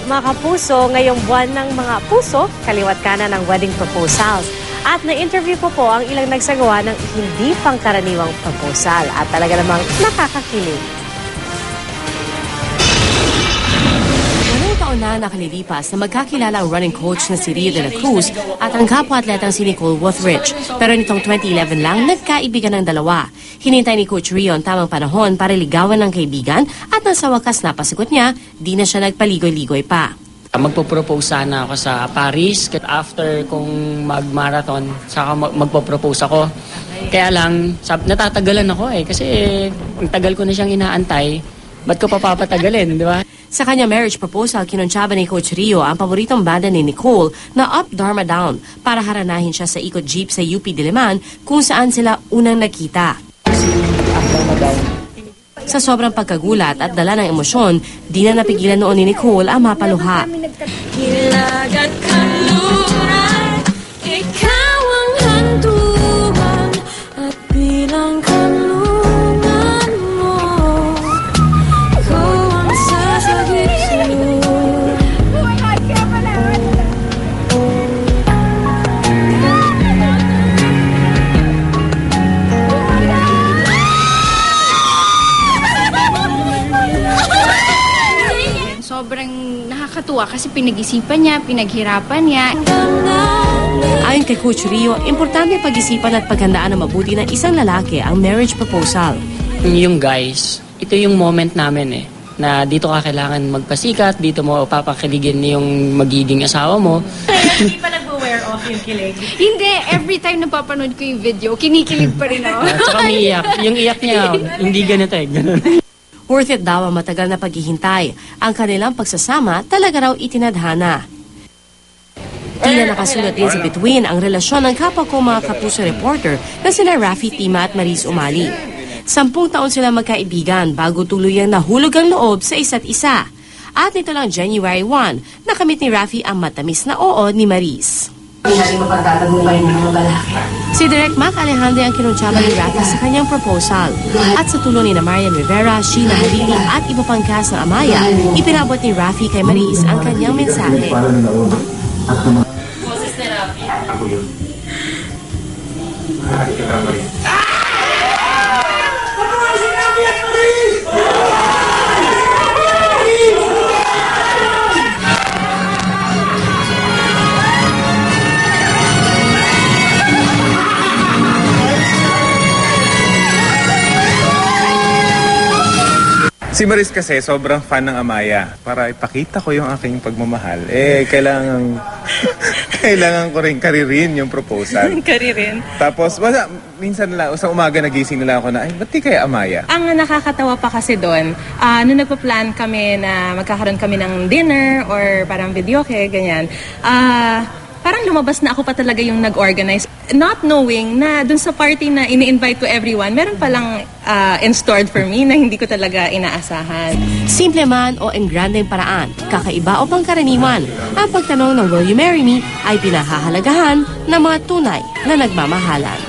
Mga kapuso, ngayong buwan ng mga puso, kaliwat kanan ng wedding proposals. At na-interview ko po ang ilang nagsagawa ng hindi pangkaraniwang proposal at talaga namang nakakakilig. Walong taon na nakalilipas na magkakilala ang running coach na si Rio de la Cruz at ang kapwa-atletang si Nicole Wuthridge. Pero nitong 2011 lang, nagkaibigan ng dalawa. Hinintay ni Coach Rio ang tamang panahon para ligawan ng kaibigan at nang sa wakas napasagot niya, di na siya nagpaligoy-ligoy pa. Magpo-propose sana ako sa Paris. After kong mag-marathon, saka magpo-propose ako. Kaya lang, natatagalan ako kasi ang tagal ko na siyang inaantay. Ba't ko papapatagalin, di ba? Sa kanya marriage proposal, kinonsyaba ni Coach Rio ang paboritong banda ni Nicole na Up Dharma Down para haranahin siya sa ikot jeep sa UP Diliman kung saan sila unang nakita. Sa sobrang pagkagulat at dala ng emosyon, di na napigilan noon ni Nicole ang mapaluha. Hilagat kanluran, ikaw ang hantungan at bilang kanlungan mo, ko ang sasagip sa'yo. Sobrang nakakatuwa kasi pinag-isipan niya, pinaghirapan niya. Ayon kay Coach Rio, importante pag-isipan at paghandaan ng mabuti ng isang lalaki ang marriage proposal. Yung guys, ito yung moment namin na dito ka kailangan magpasikat, dito mo papakiligin yung magiging asawa mo. Hindi pa nag-wear off yung kilig? Hindi, every time napapanood ko yung video, kinikilig pa rin ako. At saka umiiyak. Yung iyak niya, hindi ganito ganun. Worth it daw ang matagal na paghihintay. Ang kanilang pagsasama talaga raw itinadhana. Tila nakasulat din sa bituin ang relasyon ng kapwa ko mga kapuso reporter na sina Raffy Tima at Maris Umali. 10 taon sila magkaibigan bago tuluyang nahulog ang loob sa isa't isa. At nito lang January 1, nakamit ni Raffy ang matamis na oo ni Maris. Si Direk Mac Alejandro ang kinuntsaba ni Raffy sa kanyang proposal. At sa tulong ni Marian Rivera, Sheena Halili at iba pang cast ng Amaya, ipinabot ni Raffy kay Maris ang kanyang mensahe. Boses ni Raffy. Ako yun. Si Maris kasi sobrang fan ng Amaya. Para ipakita ko yung aking pagmamahal, kailangan ko rin karirin yung proposal. Karirin. Tapos, minsan lang, sa umaga nagising nila ako na, ba't di kaya Amaya? Ang nakakatawa pa kasi doon, nung nagpa-plan kami na magkakaroon kami ng dinner or parang videoke, ganyan, parang lumabas na ako pa talaga yung nag-organize. Not knowing na dun sa party na ini-invite ko everyone, meron palang in-stored for me na hindi ko talaga inaasahan. Simple man o en grandeng paraan, kakaiba o pangkaraniwan, ang pagtanong ng Will You Marry Me ay pinahahalagahan ng mga tunay na nagmamahalan.